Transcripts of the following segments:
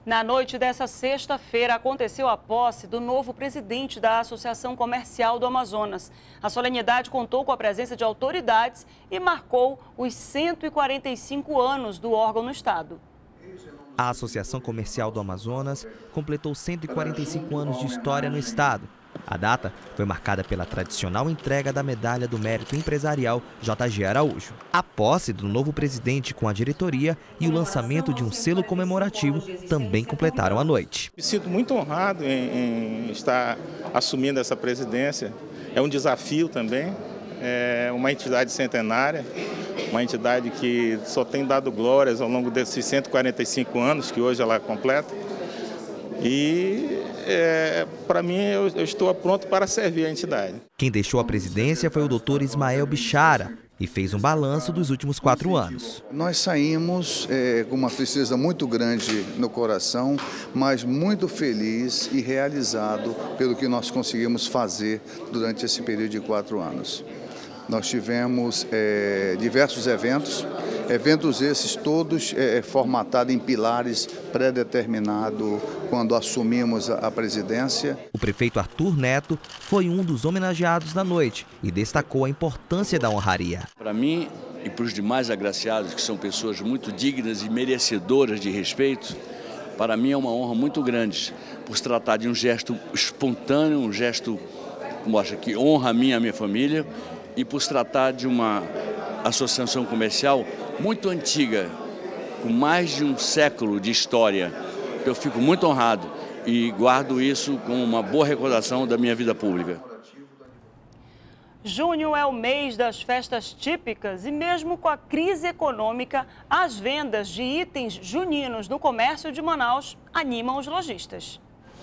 Na noite dessa sexta-feira, aconteceu a posse do novo presidente da Associação Comercial do Amazonas. A solenidade contou com a presença de autoridades e marcou os 145 anos do órgão no estado. A Associação Comercial do Amazonas completou 145 anos de história no estado. A data foi marcada pela tradicional entrega da Medalha do Mérito Empresarial J.G. Araújo. A posse do novo presidente com a diretoria e o lançamento de um selo comemorativo também completaram a noite. Me sinto muito honrado em estar assumindo essa presidência. É um desafio também, é uma entidade centenária, uma entidade que só tem dado glórias ao longo desses 145 anos que hoje ela completa. E, para mim, eu estou pronto para servir a entidade. Quem deixou a presidência foi o doutor Ismael Bichara e fez um balanço dos últimos 4 anos. Nós saímos com uma tristeza muito grande no coração, mas muito feliz e realizado pelo que nós conseguimos fazer durante esse período de 4 anos. Nós tivemos diversos eventos esses todos formatados em pilares pré-determinados quando assumimos a presidência. O prefeito Arthur Neto foi um dos homenageados da noite e destacou a importância da honraria. Para mim e para os demais agraciados, que são pessoas muito dignas e merecedoras de respeito, para mim é uma honra muito grande por se tratar de um gesto espontâneo, um gesto que mostra que honra a mim e a minha família, e por se tratar de uma associação comercial muito antiga, com mais de um século de história. Eu fico muito honrado e guardo isso como uma boa recordação da minha vida pública. Junho é o mês das festas típicas e mesmo com a crise econômica, as vendas de itens juninos no comércio de Manaus animam os lojistas.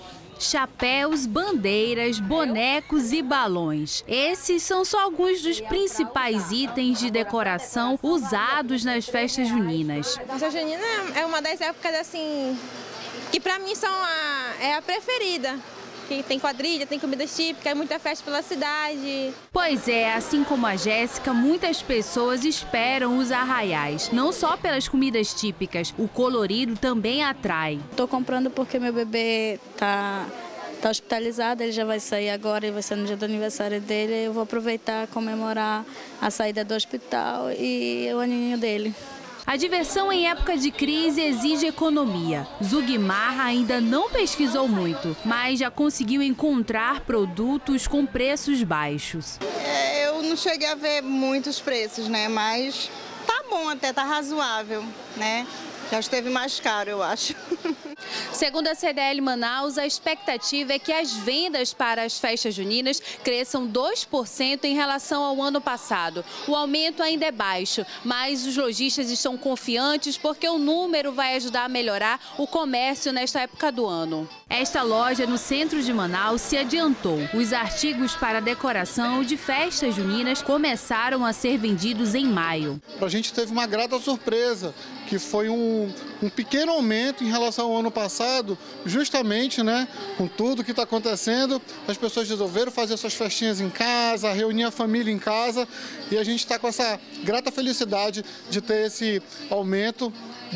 Chapéus, bandeiras, bonecos e balões. Esses são só alguns dos principais itens de decoração usados nas festas juninas. A festa junina é uma das épocas assim que para mim é a preferida. Que tem quadrilha, tem comidas típicas, é muita festa pela cidade. Pois é, assim como a Jéssica, muitas pessoas esperam os arraiais. Não só pelas comidas típicas, o colorido também atrai. Estou comprando porque meu bebê tá hospitalizado, ele já vai sair agora, ele vai ser no dia do aniversário dele. Eu vou aproveitar, comemorar a saída do hospital e o aninho dele. A diversão em época de crise exige economia. Zugmar ainda não pesquisou muito, mas já conseguiu encontrar produtos com preços baixos. Eu não cheguei a ver muitos preços, né? Mas tá bom até, tá razoável, né? Já esteve mais caro, eu acho. Segundo a CDL Manaus, a expectativa é que as vendas para as festas juninas cresçam 2% em relação ao ano passado. O aumento ainda é baixo, mas os lojistas estão confiantes porque o número vai ajudar a melhorar o comércio nesta época do ano. Esta loja no centro de Manaus se adiantou. Os artigos para decoração de festas juninas começaram a ser vendidos em maio. A gente teve uma grata surpresa, que foi um pequeno aumento em relação ao ano passado, justamente, né, com tudo que está acontecendo, as pessoas resolveram fazer suas festinhas em casa, reunir a família em casa, e a gente está com essa grata felicidade de ter esse aumento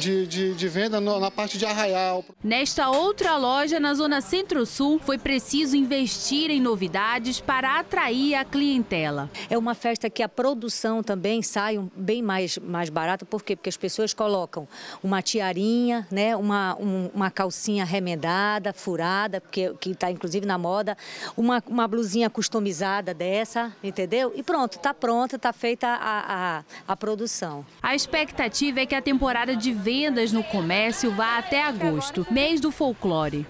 de venda na parte de arraial. Nesta outra loja, na zona Centro-Sul, foi preciso investir em novidades para atrair a clientela. É uma festa que a produção também sai bem mais barata. Por quê? Porque as pessoas colocam uma tiarinha, né, uma calcinha remendada, furada, que está inclusive na moda, uma blusinha customizada dessa, entendeu? E pronto, está feita a produção. A expectativa é que a temporada de vendas no comércio vá até agosto, mês do folclore.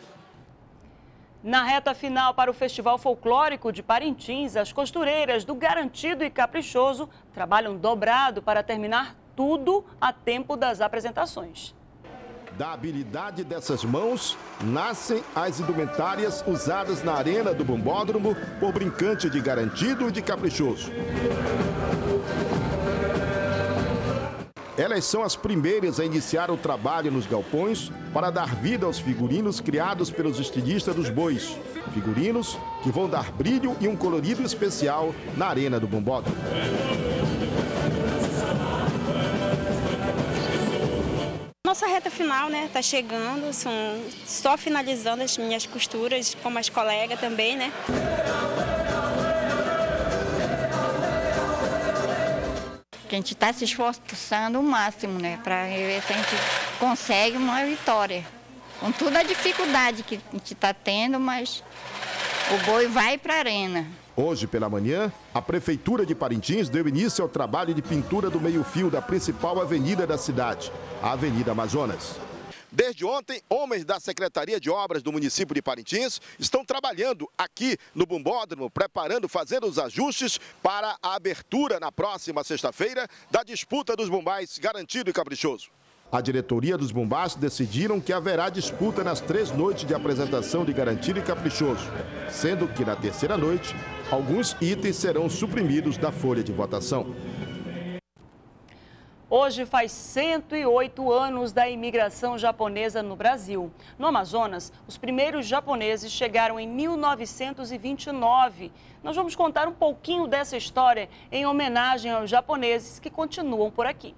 Na reta final para o Festival Folclórico de Parintins, as costureiras do Garantido e Caprichoso trabalham dobrado para terminar tudo a tempo das apresentações. Da habilidade dessas mãos, nascem as indumentárias usadas na arena do Bombódromo por Brincante de Garantido e de Caprichoso. Elas são as primeiras a iniciar o trabalho nos galpões para dar vida aos figurinos criados pelos estilistas dos bois. Figurinos que vão dar brilho e um colorido especial na arena do Bombódromo. nossa reta final, né? Tá chegando, só finalizando as minhas costuras, como as colegas também, né? A gente está se esforçando o máximo, né? Para ver se a gente consegue uma vitória. Com toda a dificuldade que a gente está tendo, mas o boi vai para a arena. Hoje pela manhã, a Prefeitura de Parintins deu início ao trabalho de pintura do meio-fio da principal avenida da cidade, a Avenida Amazonas. Desde ontem, homens da Secretaria de Obras do município de Parintins estão trabalhando aqui no Bumbódromo, fazendo os ajustes para a abertura na próxima sexta-feira da disputa dos bumbás Garantido e Caprichoso. A diretoria dos bumbás decidiram que haverá disputa nas 3 noites de apresentação de Garantido e Caprichoso, sendo que na terceira noite, alguns itens serão suprimidos da folha de votação. Hoje faz 108 anos da imigração japonesa no Brasil. No Amazonas, os primeiros japoneses chegaram em 1929. Nós vamos contar um pouquinho dessa história em homenagem aos japoneses que continuam por aqui.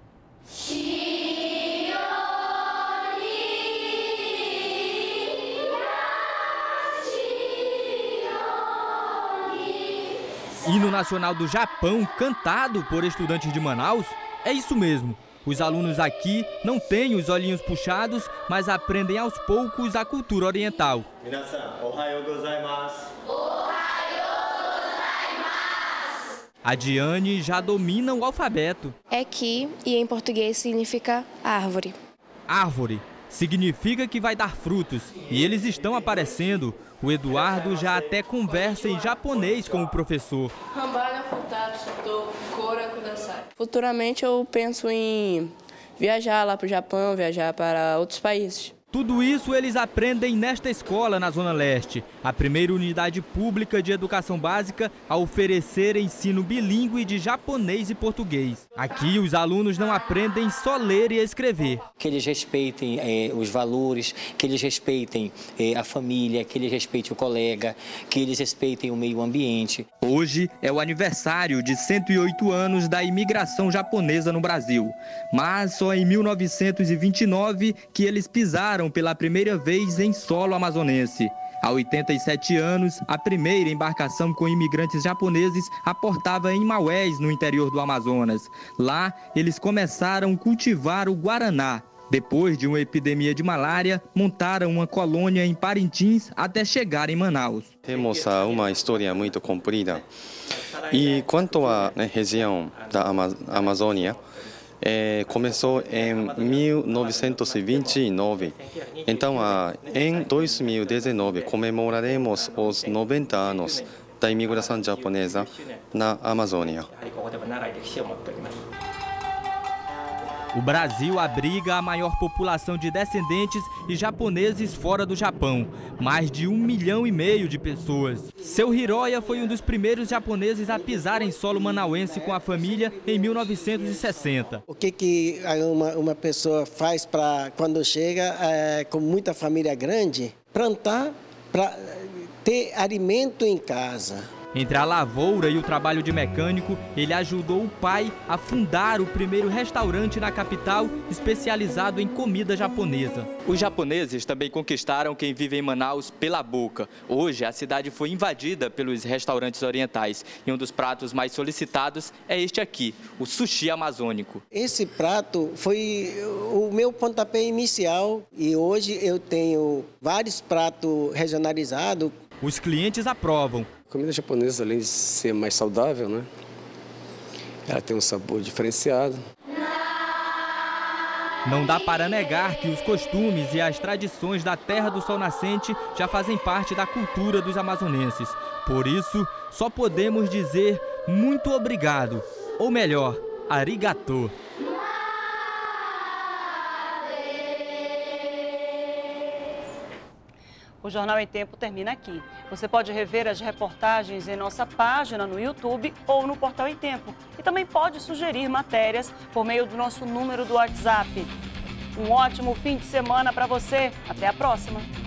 Hino nacional do Japão, cantado por estudantes de Manaus. É isso mesmo, os alunos aqui não têm os olhinhos puxados, mas aprendem aos poucos a cultura oriental. A Diane já domina o alfabeto. É ki e em português significa árvore. Árvore significa que vai dar frutos e eles estão aparecendo. O Eduardo já até conversa em japonês com o professor. Futuramente eu penso em viajar lá para o Japão, viajar para outros países. Tudo isso eles aprendem nesta escola na Zona Leste, a primeira unidade pública de educação básica a oferecer ensino bilíngue de japonês e português. Aqui os alunos não aprendem só ler e escrever. Que eles respeitem os valores, que eles respeitem a família, que eles respeitem o colega, que eles respeitem o meio ambiente. Hoje é o aniversário de 108 anos da imigração japonesa no Brasil, mas só em 1929 que eles pisaram pela primeira vez em solo amazonense. Há 87 anos, a primeira embarcação com imigrantes japoneses aportava em Maués, no interior do Amazonas. Lá, eles começaram a cultivar o guaraná. Depois de uma epidemia de malária, montaram uma colônia em Parintins até chegar em Manaus. Temos uma história muito comprida. E quanto à região da Amazônia, começou em 1929. Então, em 2019, comemoraremos os 90 anos da imigração japonesa na Amazônia. O Brasil abriga a maior população de descendentes e japoneses fora do Japão, mais de 1,5 milhão de pessoas. Seu Hiroya foi um dos primeiros japoneses a pisar em solo manauense com a família em 1960. O que uma pessoa faz para quando chega com muita família grande? Plantar para ter alimento em casa. Entre a lavoura e o trabalho de mecânico, ele ajudou o pai a fundar o primeiro restaurante na capital especializado em comida japonesa. Os japoneses também conquistaram quem vive em Manaus pela boca. Hoje, a cidade foi invadida pelos restaurantes orientais e um dos pratos mais solicitados é este aqui, o sushi amazônico. Esse prato foi o meu pontapé inicial e hoje eu tenho vários pratos regionalizados. Os clientes aprovam. A comida japonesa, além de ser mais saudável, né? Ela tem um sabor diferenciado. Não dá para negar que os costumes e as tradições da Terra do Sol Nascente já fazem parte da cultura dos amazonenses. Por isso, só podemos dizer muito obrigado, ou melhor, arigatô. O Jornal em Tempo termina aqui. Você pode rever as reportagens em nossa página no YouTube ou no Portal em Tempo. E também pode sugerir matérias por meio do nosso número do WhatsApp. Um ótimo fim de semana para você. Até a próxima.